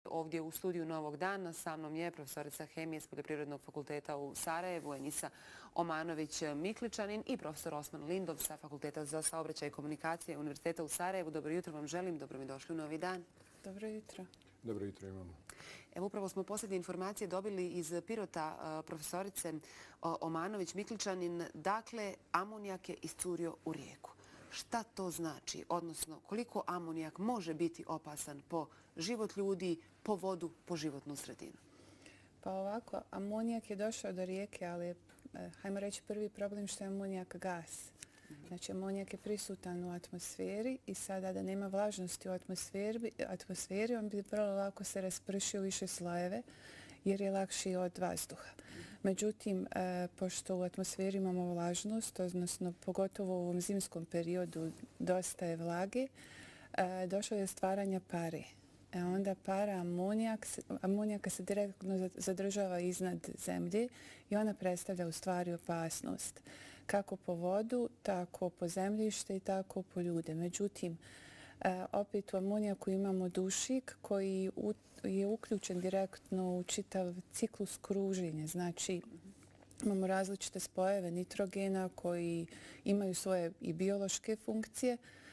ovdje u studiju Novog dana. Sa mnom je profesorica hemije s Poljoprivrednog fakulteta u Sarajevu, Enisa Omanović-Mikličanin i profesor Osman Lindov sa Fakulteta za saobraćaj i komunikacije Univerziteta u Sarajevu. Dobro jutro vam želim, dobro mi došli u Novi dan. Dobro jutro. Dobro jutro imamo. Evo upravo smo posljednje informacije dobili iz Pirota profesorice Omanović-Mikličanin. Dakle, amonijak je iscurio u rijeku. Šta to znači? Odnosno, koliko amonijak može biti opasan po život ljudi, po vodu, po životnu sredinu? Pa ovako, amonijak je došao do rijeke, ali je, hajmo reći, prvi problem što je amonijak gas. Znači, amonijak je prisutan u atmosferi i sada da nema vlažnosti u atmosferi, on bi vrlo lako se raspršio u više slojeve jer je lakši od vazduha. Međutim, pošto u atmosferi imamo vlažnost, odnosno pogotovo u ovom zimskom periodu dosta je vlage, došlo je stvaranja pare. Onda para amonijaka se direktno zadržava iznad zemlje i ona predstavlja u stvari opasnost. Kako po vodu, tako po zemljište i tako po ljude. Međutim, opet u amonijaku imamo dušik koji je uključen direktno u čitav ciklus kruženja. Znači, imamo različite spojeve nitrogena koji imaju svoje i biološke funkcije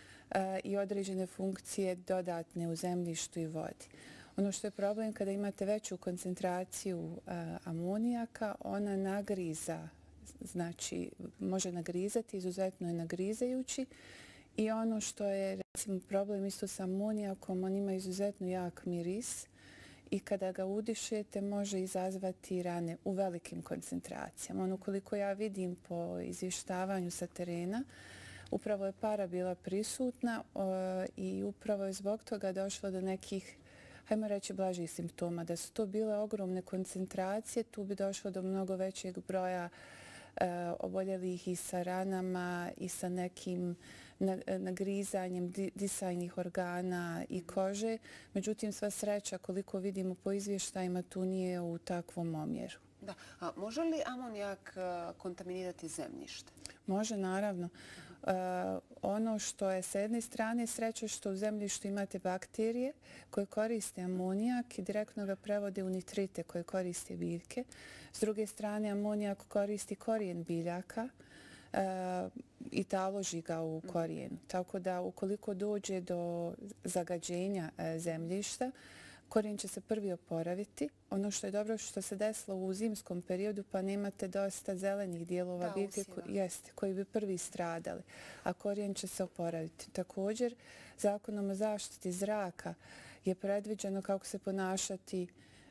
i određene funkcije dodatne u zemljištu i vodi. Ono što je problem kada imate veću koncentraciju amonijaka, ona nagriza, znači može nagrizati, izuzetno je nagrizajući. I ono što je recimo problem isto sa amonijakom, on ima izuzetno jak miris i kada ga udišete može izazvati rane u velikim koncentracijama. Ono koliko ja vidim po izvještavanju sa terena, upravo je para bila prisutna i upravo je zbog toga došlo do nekih, hajmo reći, blažih simptoma. Da su to bile ogromne koncentracije, tu bi došlo do mnogo većeg broja oboljelih i sa ranama i sa nekim nagrizanjem disajnih organa i kože. Međutim, sva sreća, koliko vidimo po izvještajima, tu nije u takvom omjeru. Da. A može li amonijak kontaminirati zemljište? Može, naravno. Ono što je s jedne strane sreće što u zemljištu imate bakterije koje koriste amonijak i direktno ga prevode u nitrite koje koriste biljke. S druge strane, amonijak koristi korijen biljaka i taloži ga u korijenu. Tako da ukoliko dođe do zagađenja zemljišta, korijen će se prvi oporaviti. Ono što je dobro što se desilo u zimskom periodu, pa nemate dosta zelenih dijelova biljke koji bi prvi stradali, a korijen će se oporaviti. Također, zakonom o zaštiti zraka je predviđeno kako se ponašati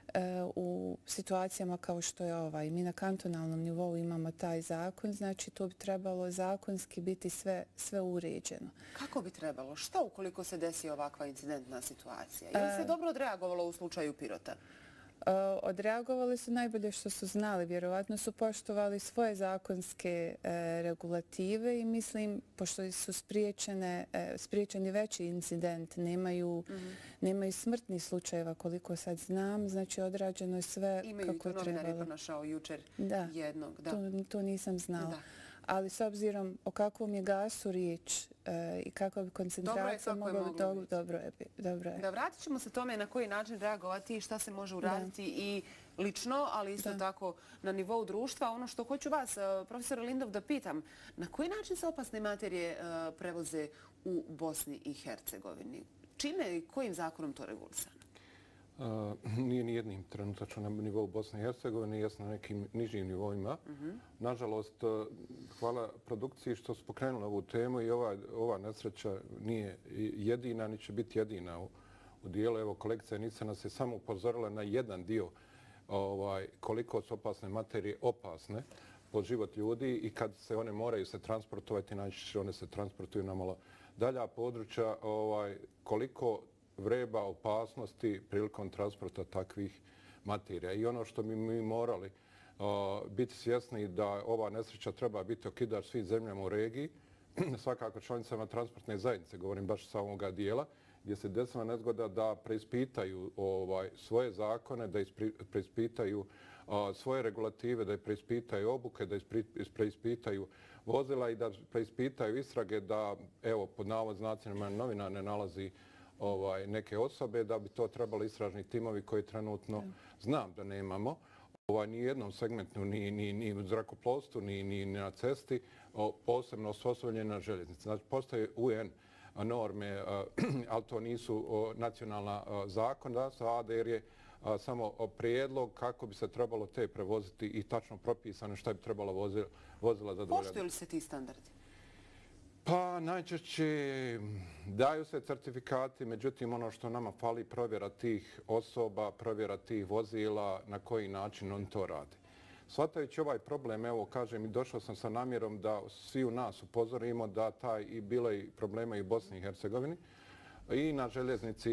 u situacijama kao što je ovaj. Mi na kantonalnom nivou imamo taj zakon, znači to bi trebalo zakonski biti sve uređeno. Kako bi trebalo? Šta ukoliko se desi ovakva incidentna situacija? Je li se dobro odreagovalo u slučaju Pirota? Odreagovali su najbolje što su znali. Vjerovatno su poštovali svoje zakonske regulative i mislim, pošto su spriječeni veći incident, nemaju smrtnih slučajeva koliko sad znam, znači odrađeno je sve kako je trebalo. Imaju to novinar je pronašao jučer jednog. To nisam znala. Ali s obzirom o kakvom je gasu riječ i kakva bi koncentracija mogla biti, dobro je. Da, vratit ćemo se tome na koji način reagovati i šta se može uraditi i lično, ali isto tako na nivou društva. Ono što hoću vas, profesor Lindov, da pitam, na koji način se opasne materije prevoze u Bosni i Hercegovini? Čime i kojim zakonom to regulisano? Nije ni jednim trenutačno na nivou Bosne i Hercegovine, jesno na nekim nižim nivoima. Nažalost, hvala produkciji što su pokrenuli ovu temu i ova nesreća nije jedina, ni će biti jedina u dijelu. Evo, kolegica Enisa nas je samo upozorila na jedan dio koliko su opasne materije opasne po život ljudi i kad se one moraju se transportovati, najčešće one se transportuju na malo dalja područja, koliko vreba opasnosti prilikom transporta takvih materija. I ono što bi mi morali biti svjesni da ova nesreća treba biti okidač svim zemljama u regiji, svakako članicama transportne zajednice, govorim baš sa ovoga dijela, gdje se desila nezgoda da preispitaju svoje zakone, da preispitaju svoje regulative, da preispitaju obuke, da preispitaju vozila i da preispitaju istrage da, evo, pod navodnicima novinar ne nalazi neke osobe, da bi to trebali istražni timovi koji trenutno znam da nemamo. Ni u jednom segmentu, ni u zrakoplovstvu, ni na cesti, posebno osposobljeni na željeznici. Znači, postoje UN norme, ali to nisu nacionalna zakonodavstva, ADR je samo prijedlog kako bi se trebalo te prevoziti i tačno propisano šta bi trebalo vozila zadovoljati. Poštuju li se ti standardi? Pa najčešće daju se certifikati, međutim ono što nama fali provjera tih osoba, provjera tih vozila, na koji način oni to rade. Shvatajući ovaj problem, evo kažem i došao sam sa namjerom da svi u nas upozorimo da i bilo i problema i u Bosni i Hercegovini i na željeznici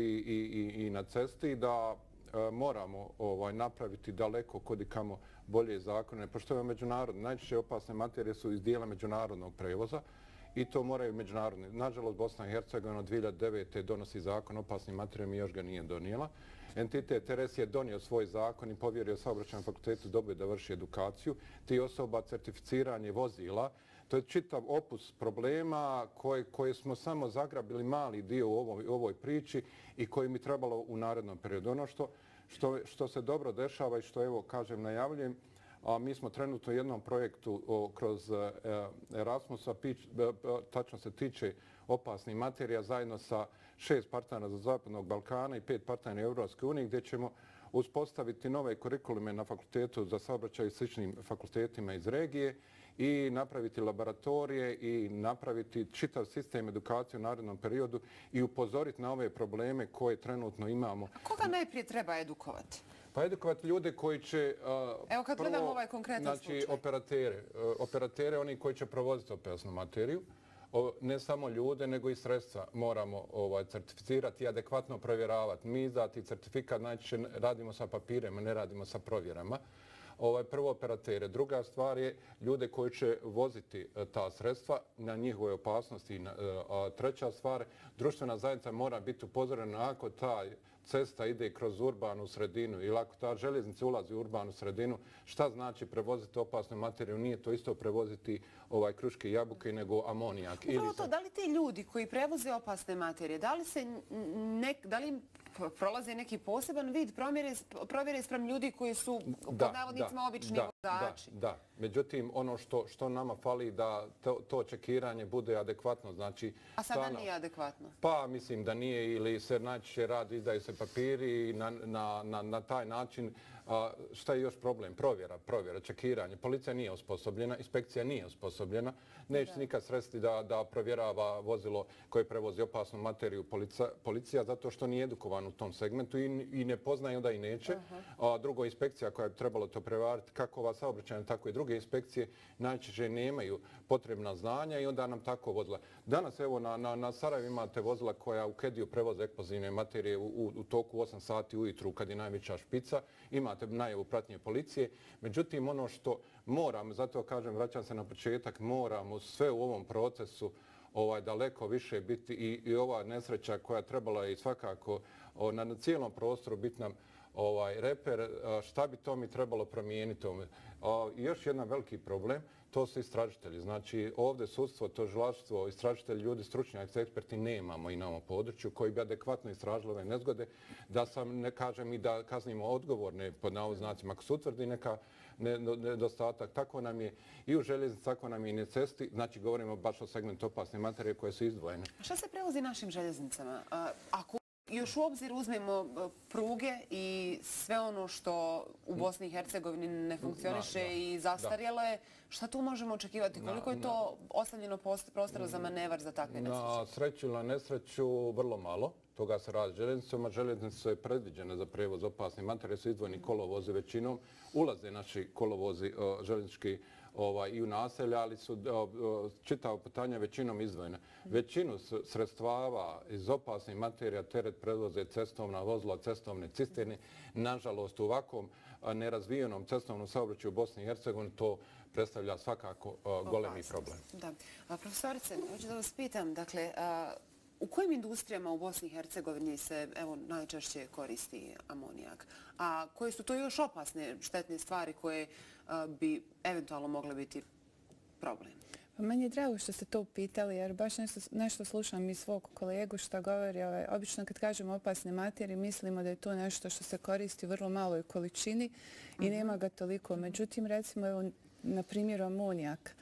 i na cesti, da moramo napraviti daleko kudikamo bolje zakone, pošto je međunarodno. Najčešće opasne materije su iz dijela međunarodnog prevoza i to moraju međunarodni. Nažalost, Bosna i Hercegovina od 2009. donosi zakon o opasnim materijama i još ga nije donijela. Entitet TRS je donio svoj zakon i povjerio Saobraćajnom fakultetu da vrši edukaciju. Ti osoba, certificiranje vozila, to je čitav opus problema koje smo samo zagrabili mali dio u ovoj priči i koji mi trebalo u narednom periodu. Ono što se dobro dešava i što, evo, kažem, najavljujem, a mi smo trenutno u jednom projektu kroz Erasmusa, tačno se tiče opasnih materija, zajedno sa 6 partnera za Zapadnog Balkana i 5 partnera Europske unije, gdje ćemo uspostaviti nove kurikulume na fakultetu za saobraćaj i sličnim fakultetima iz regije i napraviti laboratorije i napraviti čitav sistem edukacije u narednom periodu i upozoriti na ove probleme koje trenutno imamo. A koga najprije treba edukovati? Pa edukovati ljude koji će... Evo kad gledamo ovaj konkretan slučaj. Znači operatere, oni koji će provoziti opasnu materiju. Ne samo ljude, nego i sredstva moramo certificirati i adekvatno provjeravati. Mi za ti certifikat najčešće radimo sa papirima, ne radimo sa provjerama. Prvo operatere. Druga stvar je ljude koji će voziti ta sredstva na njihove opasnosti. Treća stvar, društvena zajednica mora biti upozorena ako ta cesta ide kroz urbanu sredinu ili ako ta željeznica ulazi u urbanu sredinu, šta znači prevoziti opasnu materiju? Nije to isto prevoziti kruške i jabuke nego amonijak. Upravo to, da li ti ljudi koji prevoze opasne materije, da li im prolaze neki poseban vid provjere sprem ljudi koji su pod navodnicima obični vozači? Da. Međutim, ono što nama fali da to čekiranje bude adekvatno. Znači, a sada nije adekvatno? Pa mislim da nije ili se najčešće radi, izdaju se papiri i na taj način. Šta je još problem? Provjera, čekiranje. Policija nije osposobljena, inspekcija nije osposobljena. Neće nikad sresti da provjerava vozilo koje prevozi opasnu materiju policija zato što nije edukovan u tom segmentu i ne poznaje, onda i neće. Drugo, inspekcija koja bi trebalo to prevariti, kako ova saobraćajna, tako i druge inspekcije, najčešće nemaju potrebna znanja i onda nam tako vozila. Danas, evo, na Sarajevu imate vozila koja u Kediju prevoze eksplozivne materije u toku 8 sati ujutru kad je najveća špica. Imate najavu pratnje policije. Međutim, ono što moramo, zato kažem, vraćam se na početak, moramo sve u ovom procesu daleko više biti i ova nesreća koja trebala i svakako na cijelom prostoru biti nam reper, šta bi to mi trebalo promijeniti. Još jedan veliki problem, to su istražitelji. Znači, ovdje sudstvo, tužilaštvo, istražitelji, ljudi, stručnjaci, eksperti nemamo i na ovom području koji bi adekvatno istražili ove nezgode, da sam, ne kažem, i da kaznimo odgovorne pod navodnicima ako se utvrdi neka nedostatak. Tako nam je i u željeznici, tako nam je i na cesti. Znači, govorimo baš o segmentu opasne materije koje su izdvojene. Šta se prevozi našim željeznicama? Ako još u obzir uzmemo pruge i sve ono što u Bosni i Hercegovini ne funkcioniše i zastarjelo je, šta tu možemo očekivati? Koliko je to ostavljeno prostora za manevar za takve nesreće? Na sreću ili na nesreću vrlo malo. Toga se radi željeznicama. Željeznice su predviđene za prevoz opasnih materija, su izdvojeni kolovozi većinom. Ulaze naši kolovozi željeznički i u naselja, ali su čitavo putanja većinom izdvojene. Većinu sredstava iz opasnih materija teret prevoze cestovna vozila, cestovne cisterne. Nažalost, u ovakvom nerazvijenom cestovnom saobraćaju u Bosni i Hercegovini to predstavlja svakako golemi problem. Da. Profesorice, hoću da vas pitam, dakle, u kojim industrijama u Bosni i Hercegovini se najčešće koristi amonijak? A koje su to još opasne štetne stvari koje bi eventualno mogle biti problem? Pa meni je drago što ste to upitali, jer baš nešto slušam iz svog kolegu što govori. Obično kad kažemo opasne materije, mislimo da je to nešto što se koristi u vrlo maloj količini i nema ga toliko. Međutim, recimo, evo, na primjeru amonijak.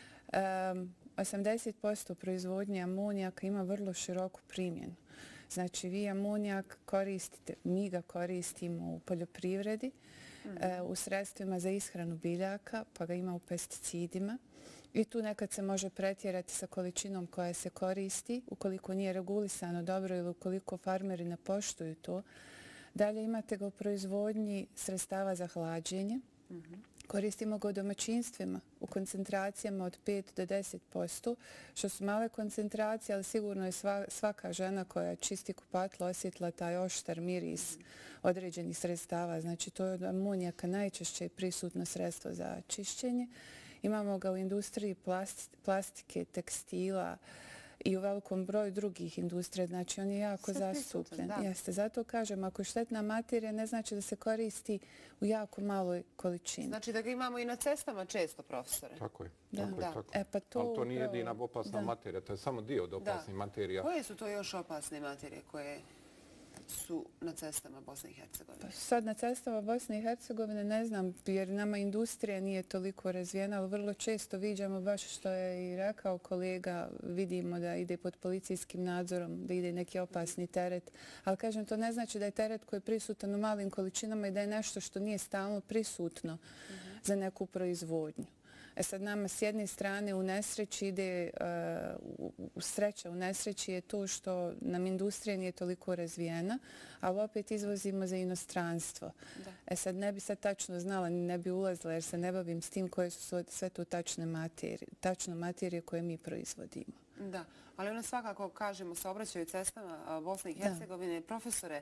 80% proizvodnje amonijaka ima vrlo široku primjenu. Znači, vi amonijak koristite, mi ga koristimo u poljoprivredi, u sredstvima za ishranu biljaka, pa ga ima u pesticidima. I tu nekad se može pretjerati sa količinom koja se koristi, ukoliko nije regulisano dobro ili ukoliko farmeri ne poštuju to. Dalje imate ga u proizvodnji sredstava za hlađenje. Koristimo ga u domaćinstvima u koncentracijama od 5 do 10%, što su male koncentracije, ali sigurno je svaka žena koja čisti kupatilo osjetila taj oštar miris određenih sredstava. Znači, to je od amonijaka najčešće prisutno sredstvo za čišćenje. Imamo ga u industriji plastike, tekstila i u velikom broju drugih industrija. Znači, on je jako zastupljen. Jeste, zato kažem, ako je štetna materija, ne znači da se koristi u jako maloj količini. Znači da ga imamo i na cestama često, profesore. Tako je. Pa ali to nije jedina opasna materija, to je samo dio od opasnih materija. Koje su to još opasne materije koje su na cestama Bosne i Hercegovine? Pa sad na cestama Bosne i Hercegovine ne znam, jer nama industrija nije toliko razvijena, ali vrlo često viđamo, baš što je i rekao kolega, vidimo da ide pod policijskim nadzorom, da ide neki opasni teret. Ali kažem, to ne znači da je teret koji je prisutan u malim količinama i da je nešto što nije stalno prisutno za neku proizvodnju. Sad nama s jedne strane u nesreći ide, sreća u nesreći je to što nam industrija nije toliko razvijena, ali opet izvozimo za inostranstvo. Sad ne bi sad tačno znala, ne bi ulazila jer se ne bavim s tim koje su sve to tačne materije koje mi proizvodimo. Da, ali ono svakako, kažemo, saobraćaju cestama Bosne i Hercegovine. Profesore,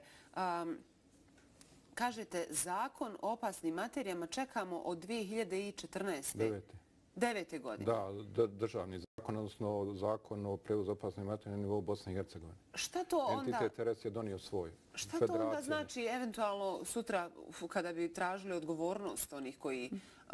kažete, zakon o opasnim materijama čekamo od 2014. 9. godine. Da, državni zakon, odnosno zakon o prevozu opasnih materija na nivou Bosne i Hercegovine. Šta to onda... Entitet RS je donio svoj. Šta to onda znači eventualno sutra kada bi tražili odgovornost onih koji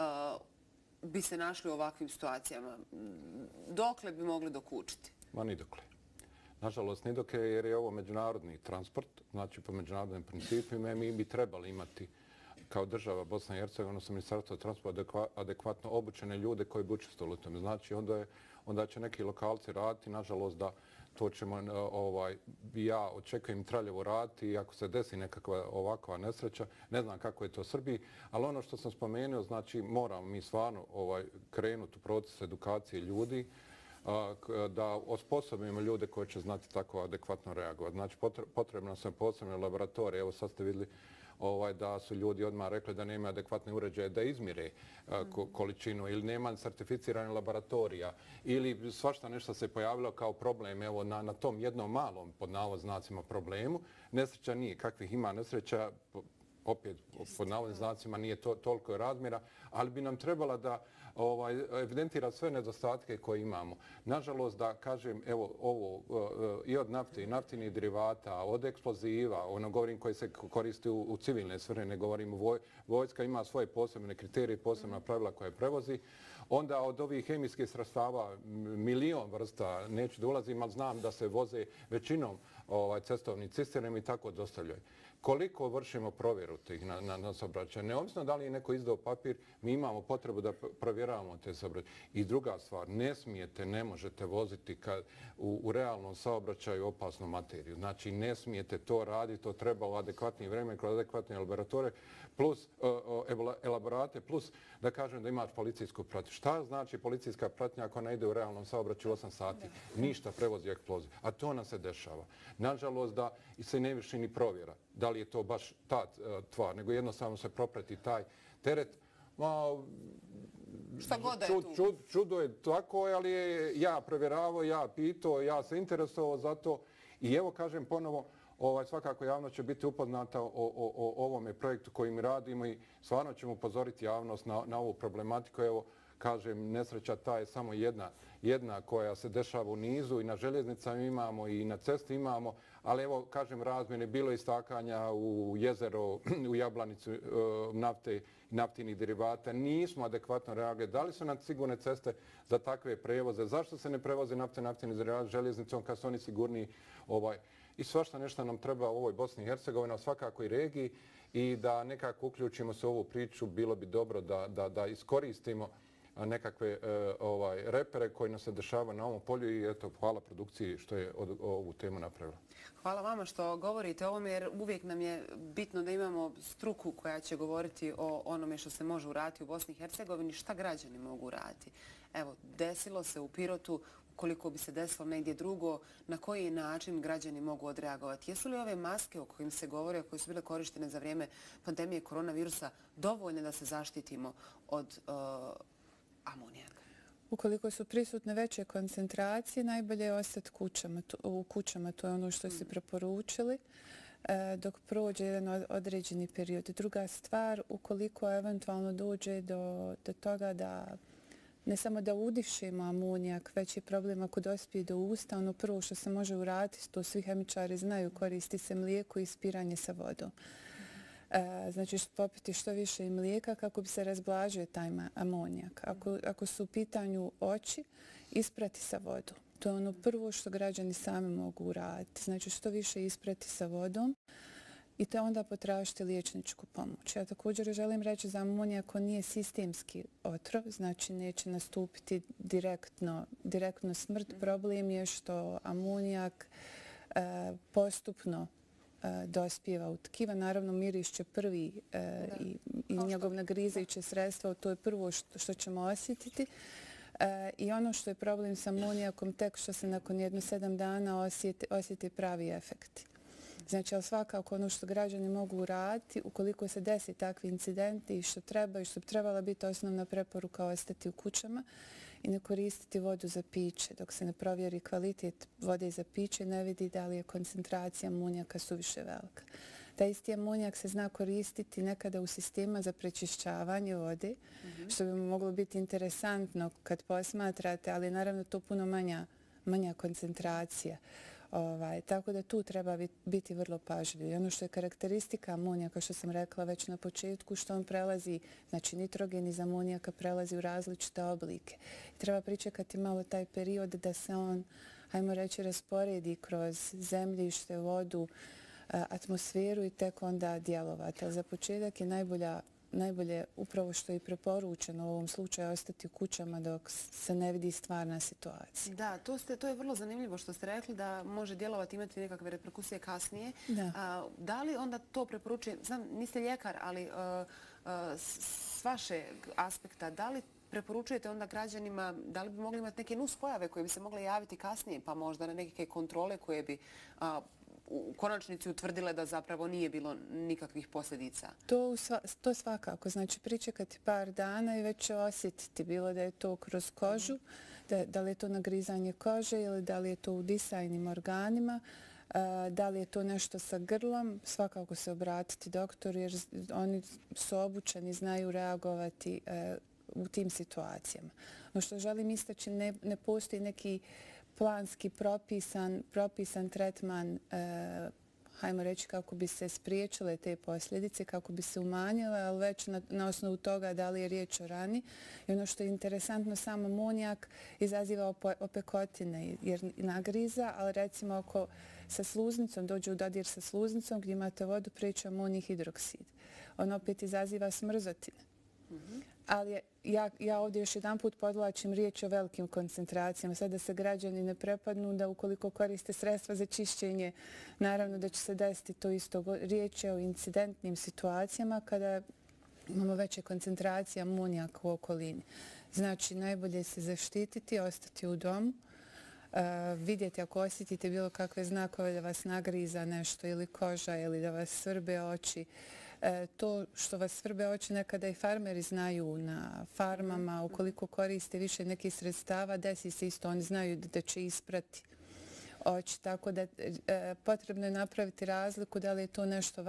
bi se našli u ovakvim situacijama? Dokle bi mogli dokučiti? Ma ni dokle. Nažalost, ni dokle, jer je ovo međunarodni transport, znači po međunarodnim principima mi bi trebali imati kao država Bosna i Hercegovina, odnosno Ministarstvo transporta, adekvatno obučene ljude koji bi učestvovali u tome. Znači, onda će neki lokalci raditi, nažalost, da to ćemo, ja očekujem traljevo raditi i ako se desi nekakva ovakva nesreća, ne znam kako je to u Srbiji, ali ono što sam spomenuo, znači, moramo mi stvarno krenuti u proces edukacije ljudi, da osposobimo ljude koji će znati tako adekvatno reagovati. Znači, potrebno su posebne laboratorije. Evo sad ste vidjeli da su ljudi odmah rekli da nema adekvatne uređaje da izmire količinu ili nema certificirane laboratorija ili svašta nešto se pojavilo kao problem evo na tom jednom malom pod navodnicima problemu. Nesreća nije. Kakvih ima nesreća, opet pod navodnicima nije toliko razmjera, ali bi nam trebala da evidentira sve nedostatke koje imamo. Nažalost, da kažem, evo ovo i od nafte i naftinih derivata, od eksploziva, ono govorim koji se koristi u civilne svrhe, ne govorim vojska ima svoje posebne kriterije, posebna pravila koje prevozi. Onda od ovih hemijskih sredstava milion vrsta, neću da ulazim, ali znam da se voze većinom cestovnim cisternama i tako dostavljaju. Koliko vršimo provjeru tih na saobraćaju? Neovisno da li je neko izdao papir, mi imamo potrebu da provjeravamo te saobraćaje. I druga stvar, ne možete voziti u realnom saobraćaju opasnu materiju. Znači, ne smijete to raditi, to treba u adekvatnim vremena, kroz adekvatne laboratorije, plus elaborate, plus da kažem da imaš policijsku pratnju. Šta znači policijska pratnja ako ne ide u realnom saobraćaju 8 sati? Ništa prevozi eksploziju. A to nam se dešava. Nažalost, da se ne vrši ni provjera. Da li je to baš ta tvar, nego jednostavno se proprati taj teret. Šta god da je tu. Čudo je tako, ali ja provjeravao, ja pitao, ja se interesovao za to. I evo kažem ponovo, svakako javnost će biti upoznata o ovome projektu koji mi radimo i stvarno ćemo upozoriti javnost na ovu problematiku. Evo, kažem, nesreća ta je samo jedna koja se dešava u nizu i na željeznicama imamo i na cesti imamo, ali evo, kažem, razmjene, bilo je istakanja u jezero, u Jablanicu nafte naftnih derivata, nismo adekvatno reagovali. Da li su nam sigurne ceste za takve prevoze? Zašto se ne prevoze naftni derivati željeznicom kad su oni sigurniji? I svašta nešto nam treba u ovoj Bosni i Hercegovini, a svakako i regiji, i da nekako uključimo se u ovu priču. Bilo bi dobro da iskoristimo nekakve repere koji nam se dešavaju na ovom polju i eto, hvala produkciji što je ovu temu napravila. Hvala vama što govorite o ovome, jer uvijek nam je bitno da imamo struku koja će govoriti o onome što se može uraditi u Bosni i Hercegovini, šta građani mogu uraditi. Evo, desilo se u Pirotu, koliko bi se desilo negdje drugo, na koji način građani mogu odreagovati. Jesu li ove maske o kojim se govore, koje su bile korištene za vrijeme pandemije koronavirusa, dovoljne da se zaštitimo od amonijaka? Ukoliko su prisutne veće koncentracije, najbolje je ostati u kućama. To je ono što se preporučili dok prođe jedan određeni period. Druga stvar, ukoliko eventualno dođe do toga da ne samo da udišemo amonijak, već je problem ako dospije do usta. Ono prvo što se može uraditi, to svi hemičari znaju, koristi se mlijeko i ispiranje sa vodom. Znači popiti što više i mlijeka kako bi se razblažio taj amonijak. Ako su u pitanju oči, isprati sa vodom. To je ono prvo što građani sami mogu uraditi. Znači što više isprati sa vodom i te onda potražiti liječničku pomoć. Ja također želim reći za amonijak, on nije sistemski otrov, znači neće nastupiti direktno smrt. Problem je što amonijak postupno dospijeva u tkiva. Naravno, miris će prvi i njegov nagrizajuće sredstvo, to je prvo što ćemo osjetiti. I ono što je problem sa amonijakom, tek što se nakon 7 dana osjeti pravi efekti. Znači, ali svakako ono što građani mogu uraditi, ukoliko se desi takvi incidenti i što treba i što bi trebala biti osnovna preporuka, ostati u kućama i ne koristiti vodu za piće. Dok se ne provjeri kvalitet vode za piće, ne vidi da li je koncentracija amonijaka suviše velika. Taj isti amonijak se zna koristiti nekada u sistema za prečišćavanje vode, što bi moglo biti interesantno kad posmatrate, ali naravno to puno manja koncentracija. Tako da tu treba biti vrlo pažljiv. I ono što je karakteristika amonijaka, što sam rekla već na početku, što on prelazi, znači nitrogen iz amonijaka prelazi u različite oblike. Treba pričekati malo taj period da se on, hajmo reći, rasporedi kroz zemljište, vodu, atmosferu i tek onda djelovati. Ali za početak je najbolje upravo što je preporučeno u ovom slučaju ostati u kućama dok se ne vidi stvarna situacija. Da, to je vrlo zanimljivo što ste rekli da može djelovati, imati nekakve reperkusije kasnije. Da li onda to preporučuje, znam, niste ljekar, ali s vašeg aspekta, da li preporučujete onda građanima, da li bi mogli imati neke nuspojave koje bi se mogle javiti kasnije, pa možda na neke kontrole koje bi u konačnici utvrdile da zapravo nije bilo nikakvih posljedica? To svakako. Znači pričekati par dana i već će osjetiti bilo da je to kroz kožu, da li je to nagrizanje kože ili da li je to u disajnim organima, da li je to nešto sa grlom. Svakako se obratiti doktoru jer oni su obučeni, znaju reagovati u tim situacijama. No što želim istaći, ne postoji neki planski propisan tretman, hajmo reći, kako bi se spriječile te posljedice, kako bi se umanjile, ali već na osnovu toga da li je riječ o rani. I ono što je interesantno, sam amonijak izaziva opekotine jer nagriza, ali recimo ako sa sluznicom dođe u dodir sa sluznicom gdje imate vodu, prijeći amonij hidroksid. On opet izaziva smrzotine. Ali ja ovdje još jedan put podvlačim riječ o velikim koncentracijama. Sad da se građani ne prepadnu da ukoliko koriste sredstva za čišćenje, naravno da će se desiti to isto. Riječ je o incidentnim situacijama kada imamo veće koncentracije amonijaka u okolini. Znači, najbolje se zaštititi, ostati u domu, vidjeti ako osjetite bilo kakve znakove da vas nagriza nešto ili koža ili da vas svrbe oči. To što vas svrbe oči nekada i farmeri znaju na farmama, ukoliko koriste više nekih sredstava, desi se isto, oni znaju da će isprati oči. Tako da potrebno je napraviti razliku da li je to nešto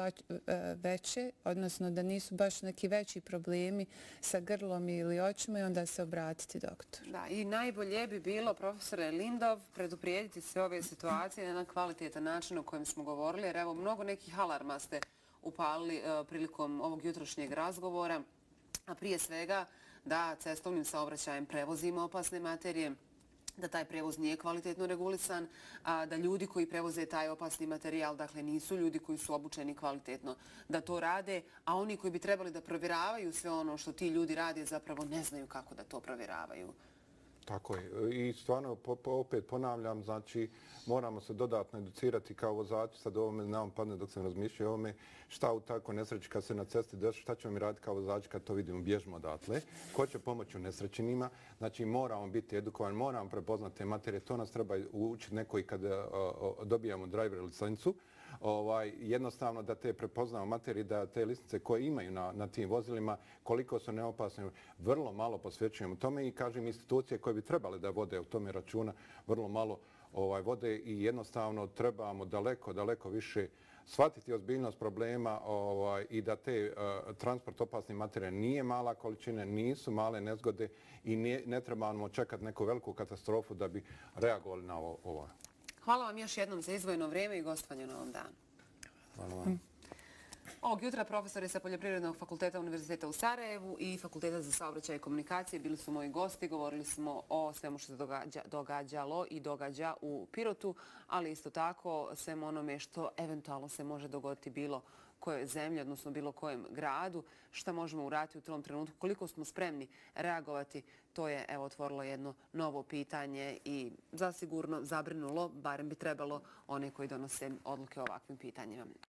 veće, odnosno da nisu baš neki veći problemi sa grlom ili očima i onda se obratiti doktoru. Da, i najbolje bi bilo, profesore Lindov, preduprijediti sve ove situacije na jedan kvalitetan način o kojem smo govorili, jer evo mnogo nekih alarma ste upalili prilikom ovog jutrošnjeg razgovora. a prije svega da cestovnim saobraćajem prevozimo opasne materije, da taj prevoz nije kvalitetno regulisan, da ljudi koji prevoze taj opasni materijal, dakle nisu ljudi koji su obučeni kvalitetno da to rade, a oni koji bi trebali da provjeravaju sve ono što ti ljudi rade zapravo ne znaju kako da to provjeravaju. Tako je. I stvarno, opet ponavljam, znači moramo se dodatno educirati kao vozači. Sad ovome nam padne dok sam razmišljao o ovome šta u takvoj nesreći kad se na cesti desi, šta ćemo mi raditi kao vozači kad to vidimo, bježimo odatle. Ko će pomoći unesrećenima? Znači moramo biti edukovani, moramo prepoznati te materije. To nas treba učiti neko i kada dobijamo driver licencu. Jednostavno da te prepoznamo materije, da te license koje imaju na tim vozilima, koliko su neopasne, vrlo malo posvećujemo tome i kažem institucije koje bi trebale da vode u tome računa, vrlo malo vode i jednostavno trebamo daleko više shvatiti ozbiljnost problema i da te transport opasnih materija nije mala količina, nisu male nezgode i ne trebamo čekati neku veliku katastrofu da bi reagovali na ovo. Hvala vam još jednom za izdvojeno vrijeme i gostovanje na ovom danu. Hvala vam. Ovog jutra profesori sa Poljoprivrednog fakulteta Univerziteta u Sarajevu i Fakulteta za saobraćaj i komunikacije bili su moji gosti. Govorili smo o svemu što se događalo i događa u Pirotu, ali isto tako svemu onome što eventualno se može dogoditi bilo kojoj zemlji, odnosno bilo kojem gradu, šta možemo uraditi u tom trenutku, koliko smo spremni reagovati, to je otvorilo jedno novo pitanje i zasigurno zabrinulo, barem bi trebalo one koji donose odluke o ovakvim pitanjima.